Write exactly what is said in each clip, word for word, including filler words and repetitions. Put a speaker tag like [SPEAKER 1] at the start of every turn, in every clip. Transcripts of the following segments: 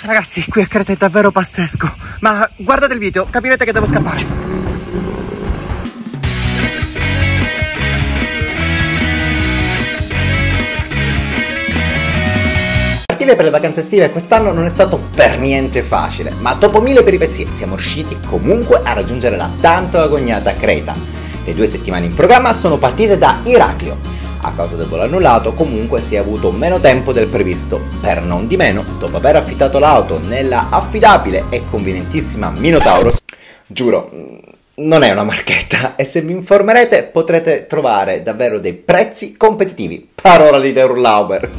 [SPEAKER 1] Ragazzi, qui a Creta è davvero pazzesco, ma guardate il video, capirete che devo scappare.
[SPEAKER 2] Partire per le vacanze estive quest'anno non è stato per niente facile, ma dopo mille peripezie siamo riusciti comunque a raggiungere la tanto agognata Creta. Le due settimane in programma sono partite da Iraklio. A causa del volo annullato comunque si è avuto meno tempo del previsto. Per non di meno, dopo aver affittato l'auto nella affidabile e convenientissima Minotauro, giuro, non è una marchetta, e se vi informerete potrete trovare davvero dei prezzi competitivi. Parola di Der Urlauber.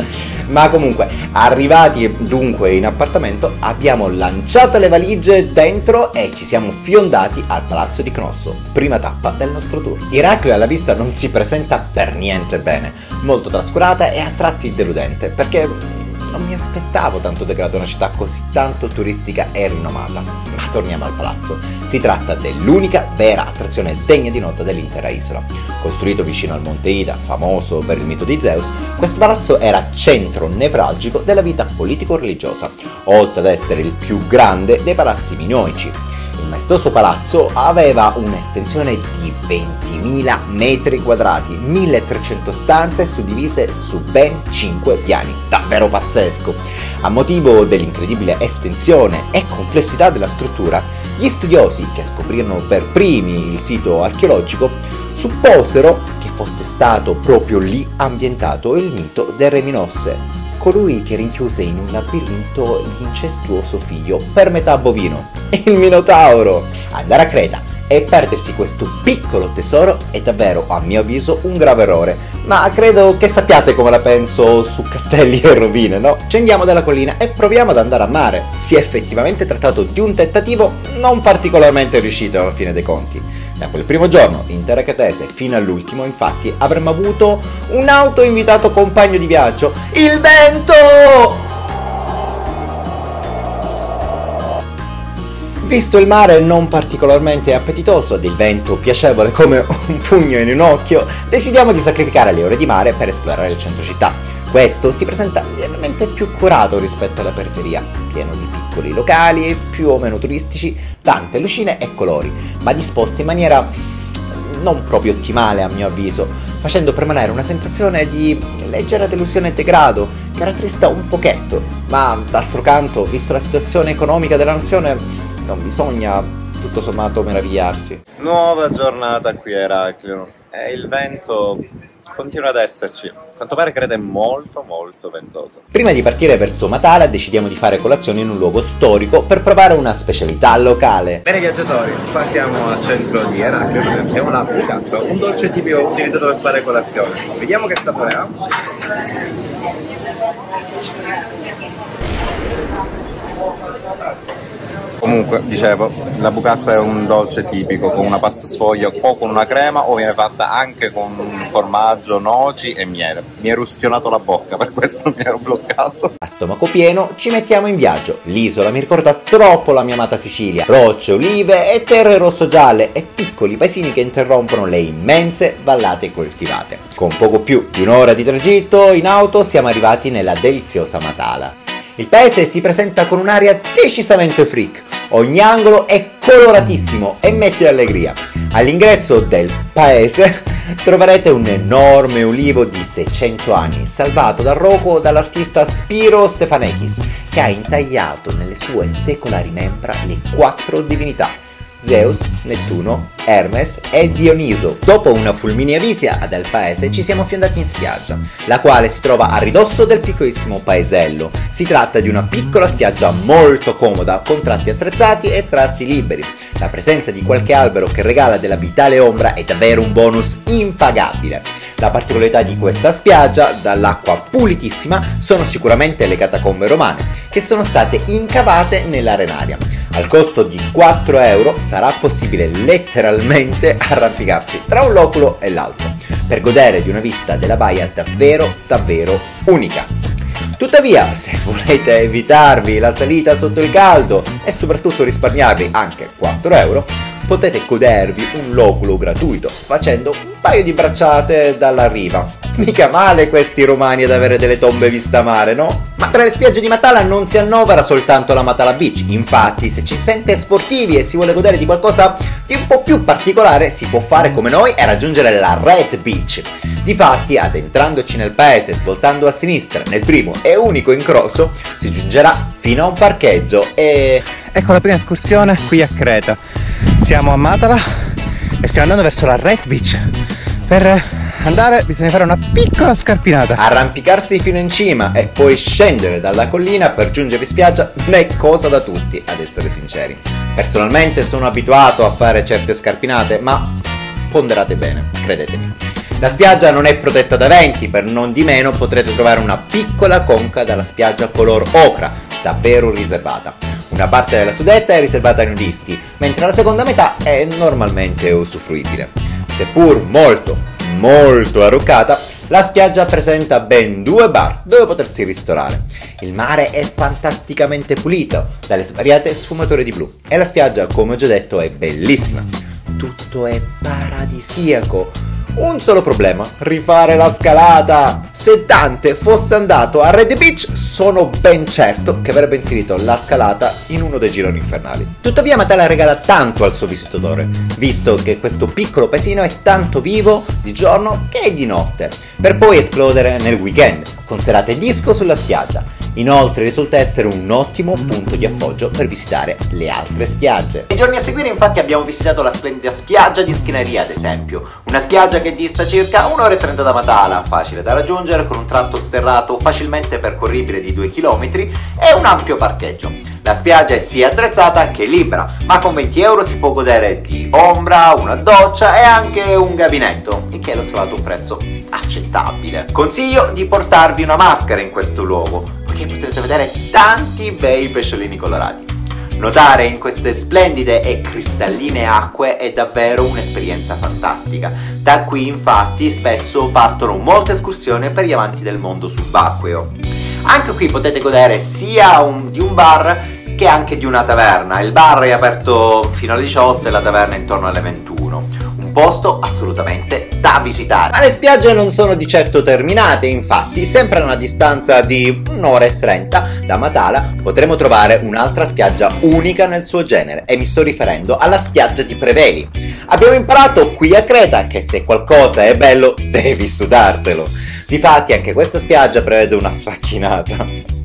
[SPEAKER 2] Ma comunque, arrivati dunque in appartamento, abbiamo lanciato le valigie dentro e ci siamo fiondati al palazzo di Cnosso, prima tappa del nostro tour. Iraklio alla vista non si presenta per niente bene, molto trascurata e a tratti deludente, perché non mi aspettavo tanto degrado una città così tanto turistica e rinomata. Ma torniamo al palazzo. Si tratta dell'unica vera attrazione degna di nota dell'intera isola. Costruito vicino al Monte Ida, famoso per il mito di Zeus, questo palazzo era centro nevralgico della vita politico-religiosa, oltre ad essere il più grande dei palazzi minoici. Il maestoso palazzo aveva un'estensione di ventimila metri quadrati, milletrecento stanze suddivise su ben cinque piani. Davvero pazzesco! A motivo dell'incredibile estensione e complessità della struttura, gli studiosi che scoprirono per primi il sito archeologico supposero che fosse stato proprio lì ambientato il mito del re Minosse, colui che rinchiuse in un labirinto l'incestuoso figlio per metà bovino, il Minotauro. Andare a Creta e perdersi questo piccolo tesoro è davvero, a mio avviso, un grave errore, ma credo che sappiate come la penso su castelli e rovine, no? Scendiamo dalla collina e proviamo ad andare a mare. Si è effettivamente trattato di un tentativo non particolarmente riuscito alla fine dei conti. Da quel primo giorno, in terra cretese fino all'ultimo, infatti, avremmo avuto un autoinvitato compagno di viaggio, il vento! Visto il mare non particolarmente appetitoso ed il vento piacevole come un pugno in un occhio, decidiamo di sacrificare le ore di mare per esplorare il centro città. Questo si presenta lievemente più curato rispetto alla periferia, pieno di piccoli locali, più o meno turistici, tante lucine e colori, ma disposti in maniera non proprio ottimale a mio avviso, facendo permanere una sensazione di leggera delusione e degrado che rattrista un pochetto. Ma d'altro canto, visto la situazione economica della nazione, non bisogna tutto sommato meravigliarsi. Nuova giornata qui a Iraklio e il vento continua ad esserci. A quanto pare Creta è molto molto ventosa. Prima di partire verso Matala decidiamo di fare colazione in un luogo storico per provare una specialità locale. Bene viaggiatori, qua siamo al centro di Iraklio dove abbiamo la bucazza, un dolce tipico utilizzato per fare colazione. Vediamo che sapore ha. Comunque, dicevo, la bucazza è un dolce tipico con una pasta sfoglia o con una crema, o viene fatta anche con formaggio, noci e miele. Mi ero ustionato la bocca, per questo mi ero bloccato. A stomaco pieno ci mettiamo in viaggio. L'isola mi ricorda troppo la mia amata Sicilia. Rocce, olive e terre rosso-gialle e piccoli paesini che interrompono le immense vallate coltivate. Con poco più di un'ora di tragitto in auto siamo arrivati nella deliziosa Matala. Il paese si presenta con un'aria decisamente freak, ogni angolo è coloratissimo e mette allegria. All'ingresso del paese troverete un enorme ulivo di seicento anni, salvato dal rogo dall'artista Spiro Stefanakis, che ha intagliato nelle sue secolari membra le quattro divinità: Zeus, Nettuno, Hermes e Dioniso. Dopo una fulminea visita del paese ci siamo fiondati in spiaggia, la quale si trova a ridosso del piccolissimo paesello. Si tratta di una piccola spiaggia molto comoda, con tratti attrezzati e tratti liberi. La presenza di qualche albero che regala della vitale ombra è davvero un bonus impagabile. La particolarità di questa spiaggia, dall'acqua pulitissima, sono sicuramente le catacombe romane, che sono state incavate nell'arenaria. Al costo di quattro euro sarà possibile letteralmente arrampicarsi tra un loculo e l'altro, per godere di una vista della baia davvero davvero unica. Tuttavia, se volete evitarvi la salita sotto il caldo e soprattutto risparmiarvi anche quattro euro, potete godervi un loculo gratuito facendo un paio di bracciate dalla riva. Mica male questi romani ad avere delle tombe vista mare, no? Ma tra le spiagge di Matala non si annovera soltanto la Matala Beach. Infatti, se ci sente sportivi e si vuole godere di qualcosa di un po' più particolare, si può fare come noi e raggiungere la Red Beach. Difatti, addentrandoci nel paese, svoltando a sinistra nel primo e unico incrocio, si giungerà fino a un parcheggio e...
[SPEAKER 1] Ecco la prima escursione qui a Creta. Siamo a Matala e stiamo andando verso la Red Beach. Per andare bisogna fare una piccola scarpinata.
[SPEAKER 2] Arrampicarsi fino in cima e poi scendere dalla collina per giungere in spiaggia non è cosa da tutti, ad essere sinceri. Personalmente sono abituato a fare certe scarpinate, ma ponderate bene, credetemi. La spiaggia non è protetta da venti, per non di meno potrete trovare una piccola conca dalla spiaggia color ocra, davvero riservata. Una parte della suddetta è riservata ai nudisti, mentre la seconda metà è normalmente usufruibile. Seppur molto, molto arroccata, la spiaggia presenta ben due bar dove potersi ristorare. Il mare è fantasticamente pulito dalle svariate sfumature di blu e la spiaggia, come ho già detto, è bellissima. Tutto è paradisiaco. Un solo problema: rifare la scalata. Se Dante fosse andato a Red Beach, sono ben certo che avrebbe inserito la scalata in uno dei gironi infernali. Tuttavia Matala regala tanto al suo visitatore, visto che questo piccolo paesino è tanto vivo di giorno che di notte, per poi esplodere nel weekend, con serate disco sulla spiaggia. Inoltre risulta essere un ottimo punto di appoggio per visitare le altre spiagge. Nei giorni a seguire infatti abbiamo visitato la splendida spiaggia di Schineria, ad esempio. Una spiaggia che dista circa un'ora e trenta da Matala, facile da raggiungere con un tratto sterrato facilmente percorribile di due chilometri e un ampio parcheggio. La spiaggia è sia attrezzata che libera, ma con venti euro si può godere di ombra, una doccia e anche un gabinetto, il che l'ho trovato un prezzo accettabile. Consiglio di portarvi una maschera in questo luogo, poiché potrete vedere tanti bei pesciolini colorati. Nuotare in queste splendide e cristalline acque è davvero un'esperienza fantastica. Da qui infatti spesso partono molte escursioni per gli amanti del mondo subacqueo. Anche qui potete godere sia un, di un bar che anche di una taverna. Il bar è aperto fino alle diciotto e la taverna intorno alle ventuno. Un posto assolutamente da visitare. Ma le spiagge non sono di certo terminate, infatti sempre a una distanza di un'ora e trenta da Matala potremo trovare un'altra spiaggia unica nel suo genere, e mi sto riferendo alla spiaggia di Preveli. Abbiamo imparato qui a Creta che se qualcosa è bello devi sudartelo. Difatti anche questa spiaggia prevede una sfacchinata.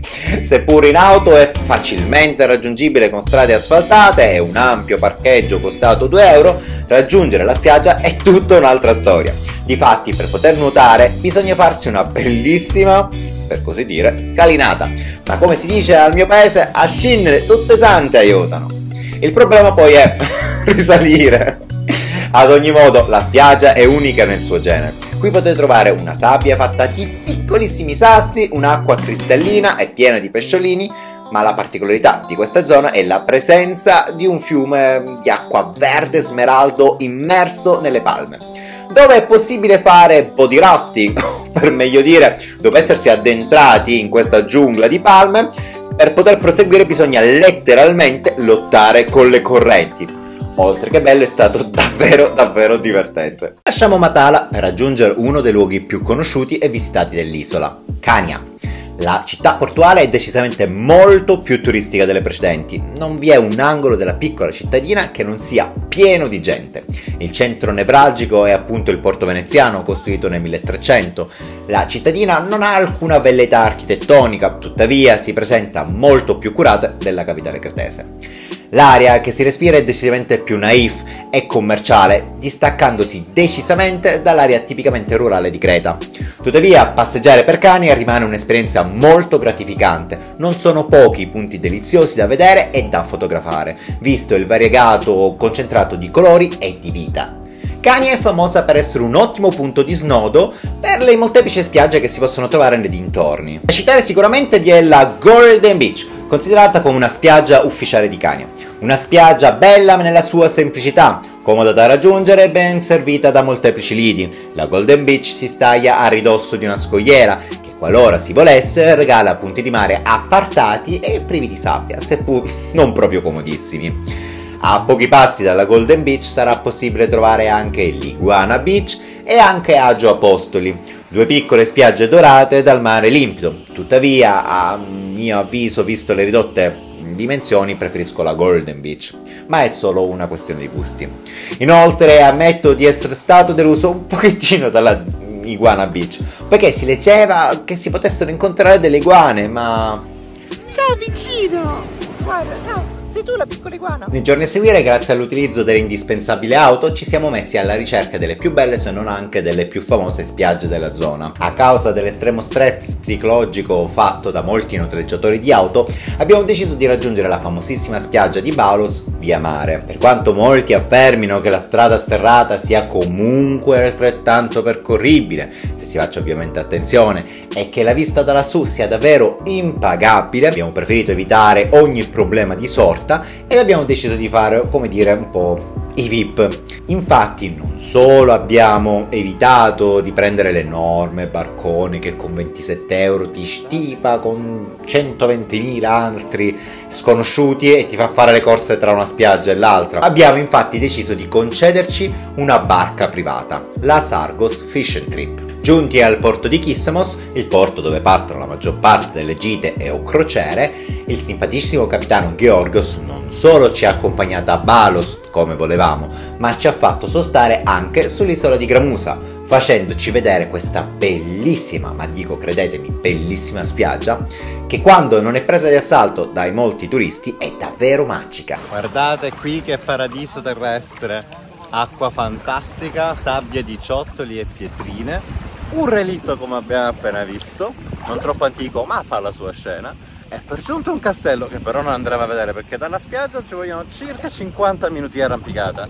[SPEAKER 2] Seppur in auto è facilmente raggiungibile con strade asfaltate e un ampio parcheggio costato due euro, raggiungere la spiaggia è tutta un'altra storia. Difatti per poter nuotare bisogna farsi una bellissima, per così dire, scalinata. Ma come si dice al mio paese, a scendere tutte sante aiutano. Il problema poi è risalire. Ad ogni modo la spiaggia è unica nel suo genere. Qui potete trovare una sabbia fatta di piccolissimi sassi, un'acqua cristallina e piena di pesciolini, ma la particolarità di questa zona è la presenza di un fiume di acqua verde smeraldo immerso nelle palme, dove è possibile fare body rafting, o per meglio dire, dopo essersi addentrati in questa giungla di palme, per poter proseguire bisogna letteralmente lottare con le correnti. Oltre che bello, è stato davvero davvero divertente. Lasciamo Matala per raggiungere uno dei luoghi più conosciuti e visitati dell'isola, Chania. La città portuale è decisamente molto più turistica delle precedenti, non vi è un angolo della piccola cittadina che non sia pieno di gente. Il centro nevralgico è appunto il porto veneziano, costruito nel milletrecento. La cittadina non ha alcuna velleità architettonica, tuttavia si presenta molto più curata della capitale cretese. L'aria che si respira è decisamente più naif e commerciale, distaccandosi decisamente dall'area tipicamente rurale di Creta. Tuttavia, passeggiare per Chania rimane un'esperienza molto gratificante. Non sono pochi i punti deliziosi da vedere e da fotografare, visto il variegato concentrato di colori e di vita. Chania è famosa per essere un ottimo punto di snodo per le molteplici spiagge che si possono trovare nei dintorni. Da citare sicuramente vi è la Golden Beach, considerata come una spiaggia ufficiale di Chania. Una spiaggia bella nella sua semplicità, comoda da raggiungere e ben servita da molteplici lidi. La Golden Beach si staglia a ridosso di una scogliera che, qualora si volesse, regala punti di mare appartati e privi di sabbia, seppur non proprio comodissimi. A pochi passi dalla Golden Beach sarà possibile trovare anche l'Iguana Beach e anche Agio Apostoli, due piccole spiagge dorate dal mare limpido. Tuttavia, a mio avviso, visto le ridotte dimensioni, preferisco la Golden Beach, ma è solo una questione di gusti. Inoltre ammetto di essere stato deluso un pochettino dalla Iguana Beach, perché si leggeva che si potessero incontrare delle iguane, ma...
[SPEAKER 1] Ciao vicino! Guarda, ciao! Sei tu la piccola iguana?
[SPEAKER 2] Nei giorni a seguire, grazie all'utilizzo delle indispensabili auto, ci siamo messi alla ricerca delle più belle, se non anche delle più famose spiagge della zona. A causa dell'estremo stress psicologico fatto da molti noleggiatori di auto, abbiamo deciso di raggiungere la famosissima spiaggia di Balos via mare. Per quanto molti affermino che la strada sterrata sia comunque altrettanto percorribile, se si faccia ovviamente attenzione, e che la vista da lassù sia davvero impagabile, abbiamo preferito evitare ogni problema di sorta e abbiamo deciso di fare, come dire, un po' i V I P. Infatti non solo abbiamo evitato di prendere l'enorme barcone che con ventisette euro ti stipa con centoventimila altri sconosciuti e ti fa fare le corse tra una spiaggia e l'altra, abbiamo infatti deciso di concederci una barca privata, la Sargos Fish and Trip. Giunti al porto di Kissamos, il porto dove partono la maggior parte delle gite e o crociere, il simpaticissimo capitano Georgios non solo ci ha accompagnato a Balos come volevamo, ma ci ha fatto sostare anche sull'isola di Gramusa, facendoci vedere questa bellissima, ma dico credetemi, bellissima spiaggia, che quando non è presa di assalto dai molti turisti è davvero magica.
[SPEAKER 1] Guardate qui che paradiso terrestre, acqua fantastica, sabbia di ciottoli e pietrine, un relitto come abbiamo appena visto, non troppo antico ma fa la sua scena, e per giunto un castello che però non andremo a vedere perché dalla spiaggia ci vogliono circa cinquanta minuti di arrampicata,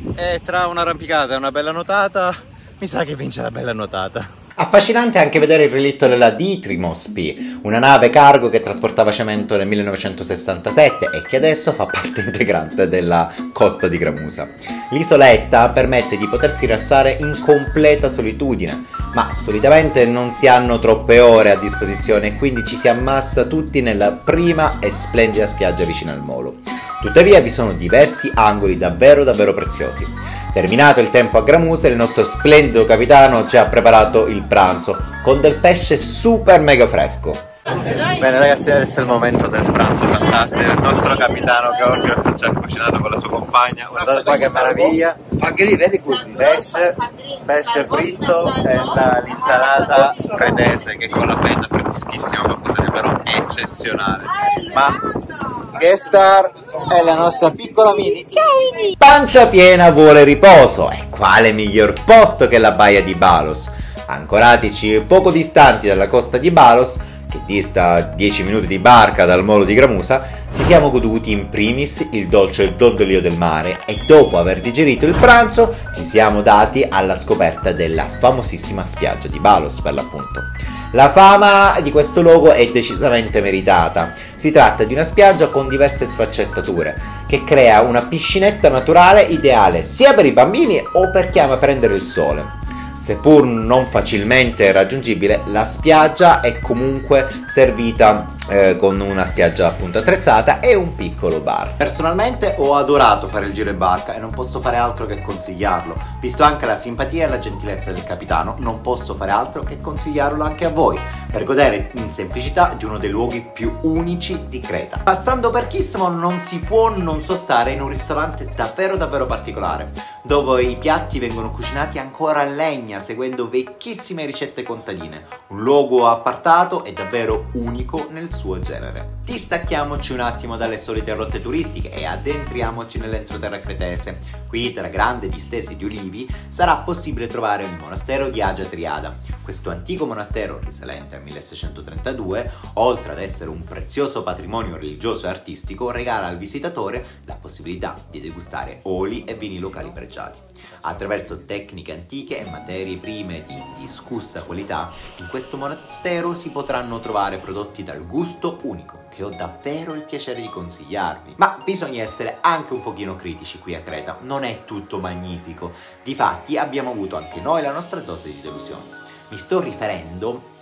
[SPEAKER 1] e tra un'arrampicata e una bella nuotata mi sa che vince la bella nuotata.
[SPEAKER 2] Affascinante anche vedere il relitto della Dithymos P, una nave cargo che trasportava cemento nel millenovecentosessantasette e che adesso fa parte integrante della costa di Gramusa. L'isoletta permette di potersi rilassare in completa solitudine, ma solitamente non si hanno troppe ore a disposizione e quindi ci si ammassa tutti nella prima e splendida spiaggia vicino al molo. Tuttavia vi sono diversi angoli davvero davvero preziosi. Terminato il tempo a Gramusa, il nostro splendido capitano ci ha preparato il pranzo con del pesce super mega fresco.
[SPEAKER 1] Bene ragazzi, adesso è il momento del pranzo fantastico. Il nostro capitano Georgios ci ha cucinato con la sua compagna. Guardate qua che meraviglia. Anche lì vedi pesce, pesce fritto e l'insalata cretese che con la feta freschissima, qualcosa di però eccezionale. Ma guest star è la nostra piccola Mini. Ciao Mini!
[SPEAKER 2] Pancia piena vuole riposo, e quale miglior posto che la baia di Balos. Ancoratici poco distanti dalla costa di Balos, che dista dieci minuti di barca dal molo di Gramusa, ci siamo goduti in primis il dolce dondolio del mare e dopo aver digerito il pranzo ci siamo dati alla scoperta della famosissima spiaggia di Balos, per l'appunto. La fama di questo luogo è decisamente meritata. Si tratta di una spiaggia con diverse sfaccettature, che crea una piscinetta naturale ideale sia per i bambini o per chi ama prendere il sole. Seppur non facilmente raggiungibile, la spiaggia è comunque servita eh, con una spiaggia appunto attrezzata e un piccolo bar. Personalmente ho adorato fare il giro in barca e non posso fare altro che consigliarlo. Visto anche la simpatia e la gentilezza del capitano, non posso fare altro che consigliarlo anche a voi, per godere in semplicità di uno dei luoghi più unici di Creta. Passando per Kissamos non si può non sostare in un ristorante davvero davvero particolare, dove i piatti vengono cucinati ancora a legna, seguendo vecchissime ricette contadine, un luogo appartato e davvero unico nel suo genere. Distacchiamoci un attimo dalle solite rotte turistiche e addentriamoci nell'entroterra cretese. Qui, tra grandi distese di ulivi, sarà possibile trovare il monastero di Agia Triada. Questo antico monastero, risalente al milleseicentotrentadue, oltre ad essere un prezioso patrimonio religioso e artistico, regala al visitatore la possibilità di degustare oli e vini locali pregiati. Attraverso tecniche antiche e materie prime di discussa qualità, in questo monastero si potranno trovare prodotti dal gusto unico, che ho davvero il piacere di consigliarvi. Ma bisogna essere anche un pochino critici qui a Creta, non è tutto magnifico. Difatti abbiamo avuto anche noi la nostra dose di delusioni. Mi sto riferendo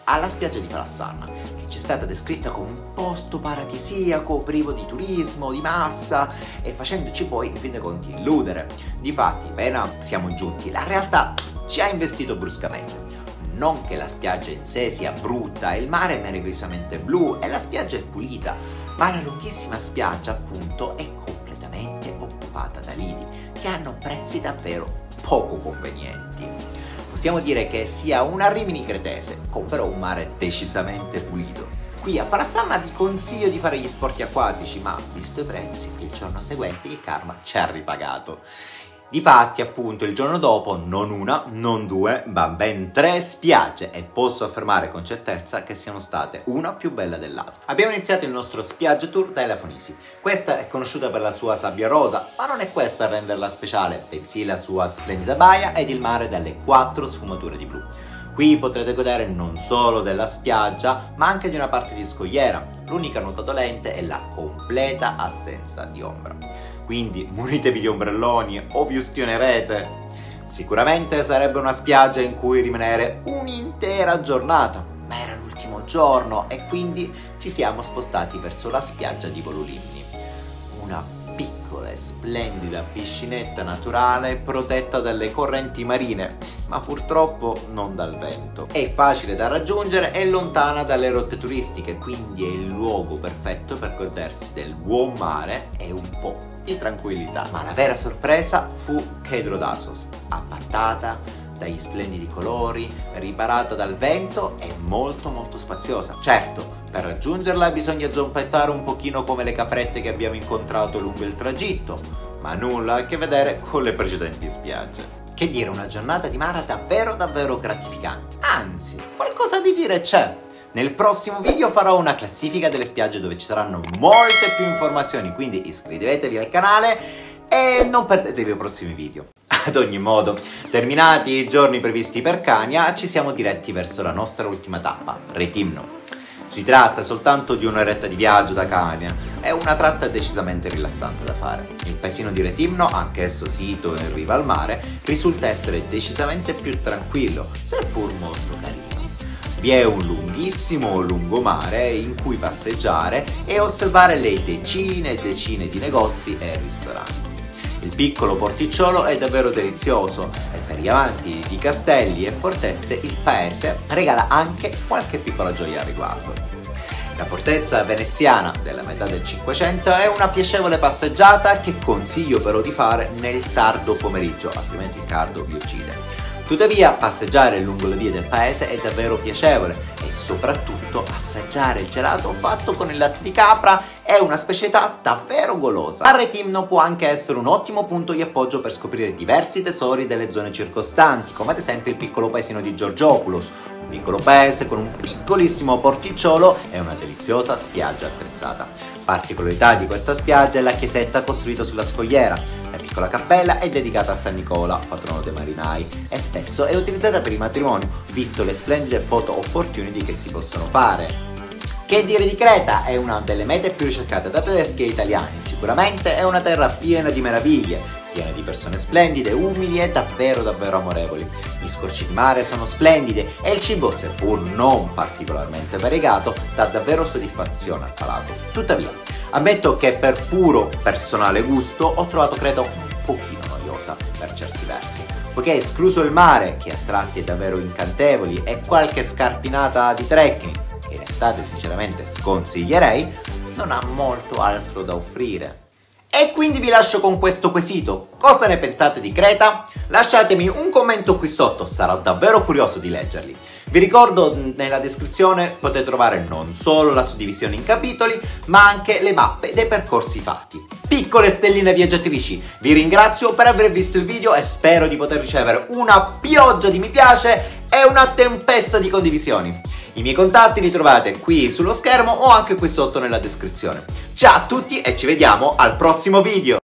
[SPEAKER 2] alla spiaggia di Falassanna, che ci è stata descritta come un posto paradisiaco, privo di turismo, di massa, e facendoci poi in fin dei conti illudere. Difatti, appena siamo giunti, la realtà ci ha investito bruscamente. Non che la spiaggia in sé sia brutta, il mare è meravigliosamente blu e la spiaggia è pulita, ma la lunghissima spiaggia appunto è completamente occupata da lidi, che hanno prezzi davvero poco convenienti. Possiamo dire che sia una Rimini cretese, con però un mare decisamente pulito. Qui a Falassanna vi consiglio di fare gli sporti acquatici, ma visto i prezzi, il giorno seguente il karma ci ha ripagato. Difatti, appunto, il giorno dopo non una, non due, ma ben tre spiagge, e posso affermare con certezza che siano state una più bella dell'altra. Abbiamo iniziato il nostro spiaggia tour da Elafonisi. Questa è conosciuta per la sua sabbia rosa, ma non è questa a renderla speciale, bensì la sua splendida baia ed il mare dalle quattro sfumature di blu. Qui potrete godere non solo della spiaggia, ma anche di una parte di scogliera. L'unica nota dolente è la completa assenza di ombra. Quindi munitevi di ombrelloni o vi ustionerete. Sicuramente sarebbe una spiaggia in cui rimanere un'intera giornata, ma era l'ultimo giorno e quindi ci siamo spostati verso la spiaggia di Volulimni. Una piccola e splendida piscinetta naturale protetta dalle correnti marine, ma purtroppo non dal vento. È facile da raggiungere e lontana dalle rotte turistiche, quindi è il luogo perfetto per godersi del buon mare e un po' di tranquillità. Ma la vera sorpresa fu Kedrodasos, appartata dagli splendidi colori, riparata dal vento e molto molto spaziosa. Certo, per raggiungerla bisogna zompettare un pochino come le caprette che abbiamo incontrato lungo il tragitto, ma nulla a che vedere con le precedenti spiagge. Che dire, una giornata di mare davvero davvero gratificante. Anzi, qualcosa di dire c'è. Nel prossimo video farò una classifica delle spiagge dove ci saranno molte più informazioni, quindi iscrivetevi al canale e non perdetevi i prossimi video. Ad ogni modo, terminati i giorni previsti per Chania, ci siamo diretti verso la nostra ultima tappa, Retimno. Si tratta soltanto di un'oretta di viaggio da Chania, è una tratta decisamente rilassante da fare. Il paesino di Retimno, anch'esso sito in riva al mare, risulta essere decisamente più tranquillo, seppur molto carino. Vi è un lunghissimo lungomare in cui passeggiare e osservare le decine e decine di negozi e ristoranti. Il piccolo porticciolo è davvero delizioso e per gli amanti di castelli e fortezze il paese regala anche qualche piccola gioia al riguardo. La fortezza veneziana della metà del Cinquecento è una piacevole passeggiata che consiglio però di fare nel tardo pomeriggio, altrimenti il caldo vi uccide. Tuttavia, passeggiare lungo le vie del paese è davvero piacevole e soprattutto assaggiare il gelato fatto con il latte di capra è una specialità davvero golosa. A Retimno può anche essere un ottimo punto di appoggio per scoprire diversi tesori delle zone circostanti, come ad esempio il piccolo paesino di Georgiopoulos, un piccolo paese con un piccolissimo porticciolo e una deliziosa spiaggia attrezzata. Particolarità di questa spiaggia è la chiesetta costruita sulla scogliera. La piccola cappella è dedicata a San Nicola, patrono dei marinai, e spesso è utilizzata per i matrimoni, visto le splendide photo opportunity che si possono fare. Che dire di Creta? È una delle mete più ricercate da tedeschi e italiani, sicuramente è una terra piena di meraviglie, piena di persone splendide, umili e davvero davvero amorevoli. Gli scorci di mare sono splendidi e il cibo, seppur non particolarmente variegato, dà davvero soddisfazione al palato. Tuttavia, ammetto che per puro personale gusto ho trovato Creta un pochino noiosa per certi versi, poiché escluso il mare, che a tratti è davvero incantevoli, e qualche scarpinata di trekking, che in estate sinceramente sconsiglierei, non ha molto altro da offrire. E quindi vi lascio con questo quesito: cosa ne pensate di Creta? Lasciatemi un commento qui sotto, sarò davvero curioso di leggerli. Vi ricordo, nella descrizione potete trovare non solo la suddivisione in capitoli, ma anche le mappe dei percorsi fatti. Piccole stelline viaggiatrici, vi ringrazio per aver visto il video e spero di poter ricevere una pioggia di mi piace e una tempesta di condivisioni. I miei contatti li trovate qui sullo schermo o anche qui sotto nella descrizione. Ciao a tutti e ci vediamo al prossimo video!